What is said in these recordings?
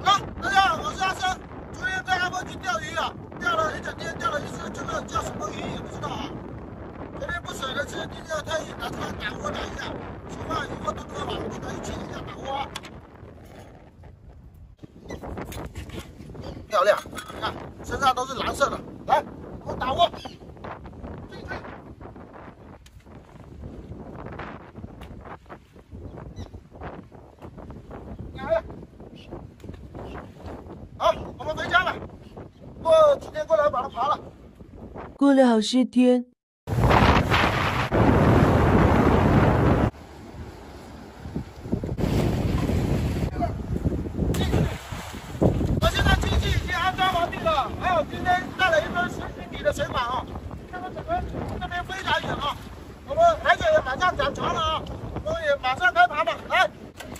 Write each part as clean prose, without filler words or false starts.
好，大家好，我是阿生。昨天在阿峰去钓鱼啊，钓了一整天，钓了一次，这个叫什么鱼也不知道啊。昨天不水了吃，今天要特意拿出来打窝打一下，起码以后多多嘛，跟他一起一下打窝。漂亮，你看身上都是蓝色的，来，我打窝。进去。来。好，我们回家了。过几天过来把它爬了。 过了好些天， 我现在机器已经安装完毕了，还有今天带了一根10厘米的水管啊，看到整个这边非常远啊。我们海水也马上涨潮了啊，我们也马上开爬吧，来。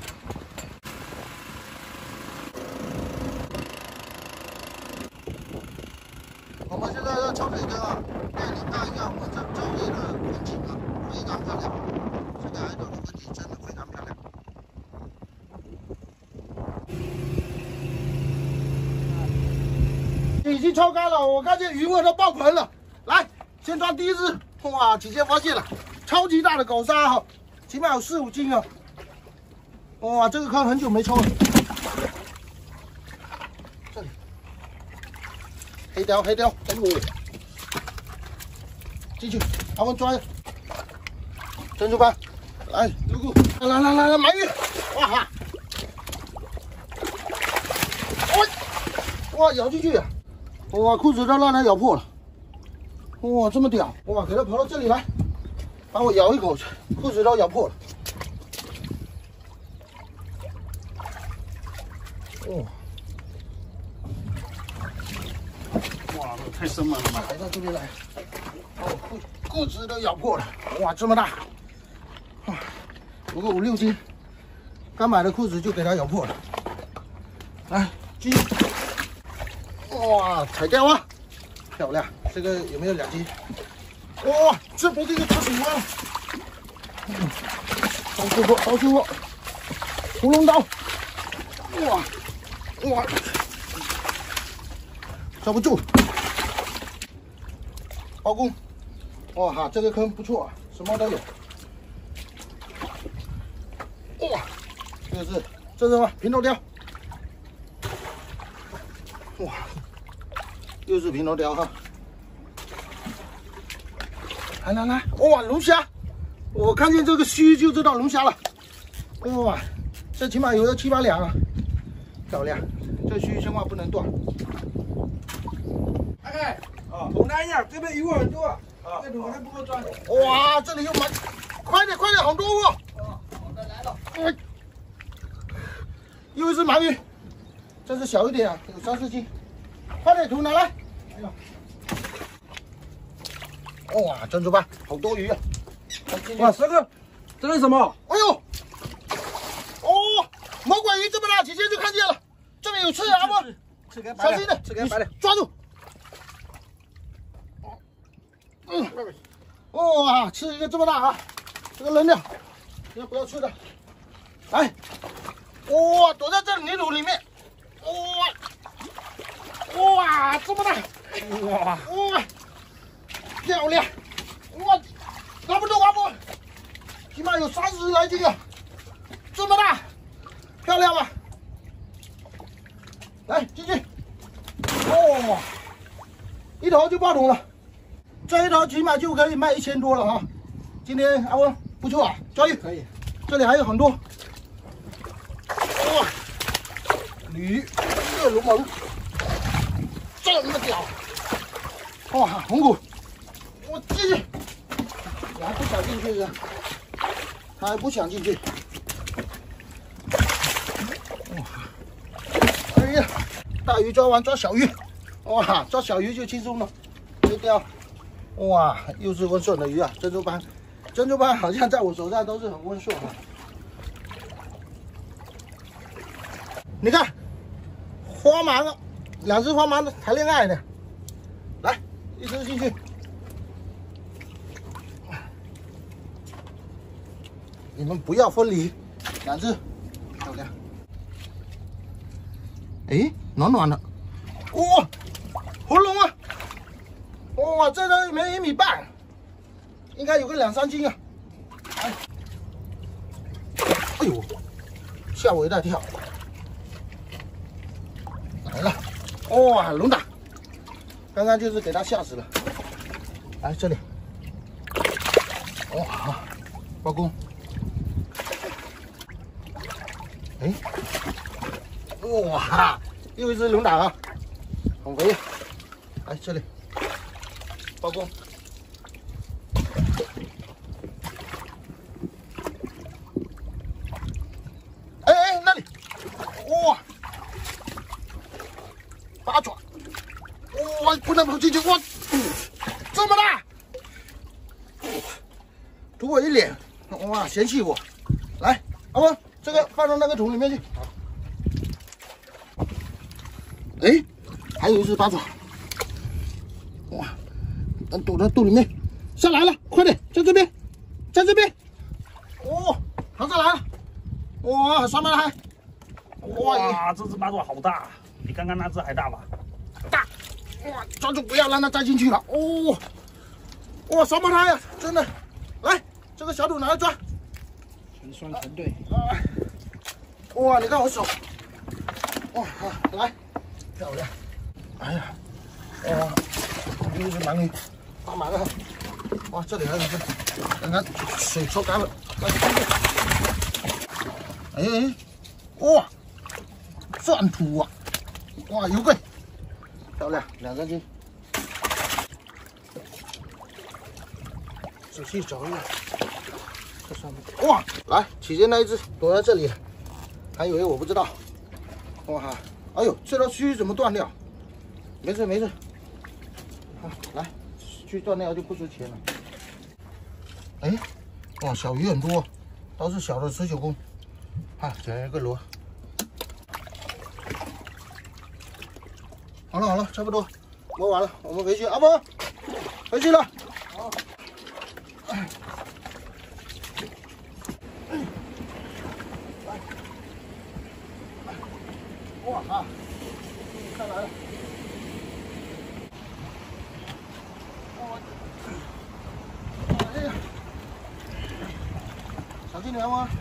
我们现在要抽水灯啊，给你看一下我们这周围的风景啊，非常漂亮。这个海岛的风景真的非常漂亮。已经抽干了，我看见鱼尾都爆棚了。来，先装第一只，哇，姐姐发现了，超级大的狗鲨哈，起码有4、5斤啊。哇，这个坑很久没抽了。这里。黑雕，哎呦，进去，阿文抓珍珠斑，来，露骨，来，鳗鱼，哇哈，哇，咬进去，哇，裤子都让它咬破了，哇，这么屌，哇，给它跑到这里来，把我咬一口，裤子都咬破了，哇。哇，太生猛了嘛！来到这边来，哦，裤子都咬破了，哇，这么大，哇，不过5、6斤，刚买的裤子就给它咬破了。来，继续，哇，彩钓啊，漂亮，这个有没有2斤？哇，这不是一个大水蛙，刀修货，屠龙刀，哇，抓不住。包公，哇哈，这个坑不错啊，什么都有。哇，这个是什么？平头鲷。哇，又是平头鲷哈。来，哇，龙虾！我看见这个须就知道龙虾了。哇，这起码有7、8两啊，漂亮！这须千万不能断。 哎。东南亚这边鱼很多，这种还不够赚。 哇，这里又满，快点，好多哦！ 好的，来了。 又一只鳗鱼，这是小一点啊，有3、4斤，快点图拿来。哇，珍珠斑，好多鱼啊！ 哇，这是什么？ 哎呦，哦，魔鬼鱼这么大，姐姐就看见了，这边有刺啊不？小心点， 这个白的， 抓住。哇，吃一个这么大啊！这个扔掉，不要吃的。来，哇，躲在这泥土里面。哇，这么大！哇，漂亮！哇，拿不动，起码有30来斤啊！这么大，漂亮吧？来，进去。哦，一头就爆桶了。这一头起码就可以卖1000多了哈！今天阿温不错啊，抓鱼可以。这里还有很多，哇，鲤鱼、热龙门，这么屌！哇，红骨，我进去，我还不想进去的，他还不想进去。哇，哎呀，大鱼抓完抓小鱼，哇，抓小鱼就轻松了，黑鲷。哇，又是温顺的鱼啊！珍珠斑好像在我手上都是很温顺的。你看，花芒，2只花芒谈恋爱呢。来，一只进去。你们不要分离，2只，漂亮。 哎，暖暖的。哇，红龙啊！哇，这个里面1米半，应该有个2、3斤啊。哎呦，吓我一大跳！来了，哇，龙胆，刚刚就是给它吓死了。来这里，哇，包公，哎，哇，又一只龙胆啊，很肥。来这里，包公。哎，那里，哇，八爪，哇，不能跑进去，哇，这么大，吐我一脸，哇，嫌弃我。来，阿峰，这个放到那个桶里面去。哎，还有一只八爪，哇，躲到肚里面，下来了，快点，在这边，在这边，哦，它上来了。哇，上面还， 哇，这只八爪好大，比刚刚那只还大吧？ 大，哇，抓住不要让它栽进去了。哦，哇，双胞胎呀，真的，来，这个小桶拿来抓。 成双成对。 哇，你看我手，哇，好，来，漂亮。哎呀，哇，又是鳗鱼，大鳗了。哇，这里还有一只，刚刚水抽干了，来，哎，哇，钻土啊，哇，油桂，漂亮，2、3斤。仔细找一下，这上面，哇，来，起先那一只躲在这里了，还以为我不知道。哇，哎呦，这条须怎么断掉？没事没事，好，来，须断掉就不值钱了。哎，哇，小鱼很多，都是小的19公。啊，捡一个螺。好了好了，差不多摸完了，我们回去。阿峰，回去了。好。哇啊！上来了。哎呀，小心点吗？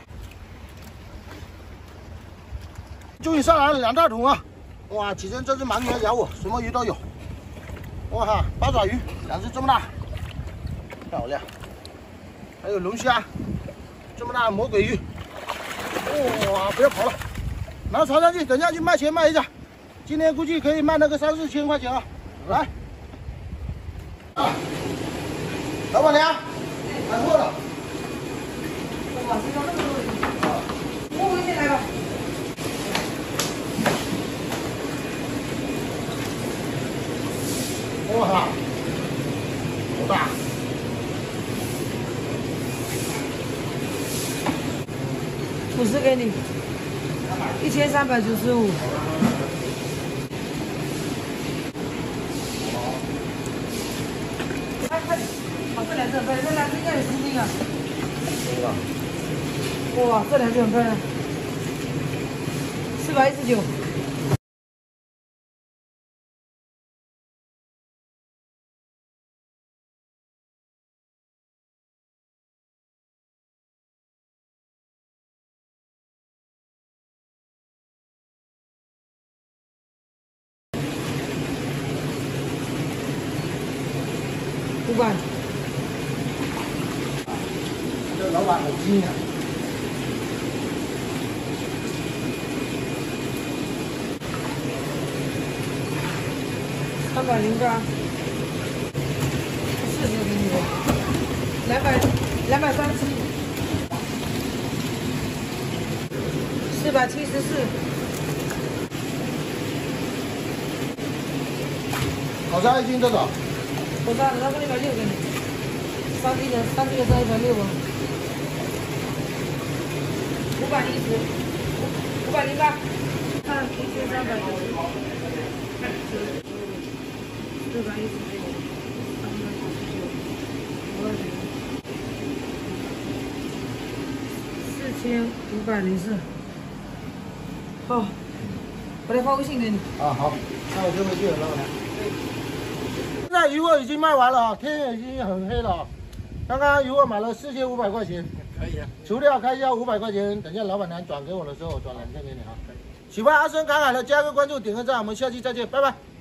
终于上来了2大桶啊！哇，起身这只鳗鱼来咬我，什么鱼都有。哇哈，八爪鱼2只这么大，漂亮。还有龙虾，这么大的魔鬼鱼。哇，不要跑了，拿到船上去，等下去卖钱卖一下。今天估计可以卖那个3、4千块钱啊！来，啊，老板娘，买货了。 哇，这个那么多人，我回去来吧。 哇哈，好大 ！50给你，1395。快快，好，这2只很漂亮，这2只应该有10斤啊。哇，这2只很漂亮，419。500。 这老板好精啊！ 308，40给你，237，474。 烤虾1斤多少？ 我3个160给你，3斤的3斤的160啊。510，508，看1390。4504。好， 我来发微信给你。 啊，好，那我就回去了，老板娘。现在鱼货已经卖完了啊，天已经很黑了啊。刚刚鱼货买了4500块钱， 可以啊。 除掉开销500块钱，等一下老板娘转给我的时候，我转2千给你啊。喜欢阿生赶海的，加个关注，点个赞，我们下期再见，拜拜。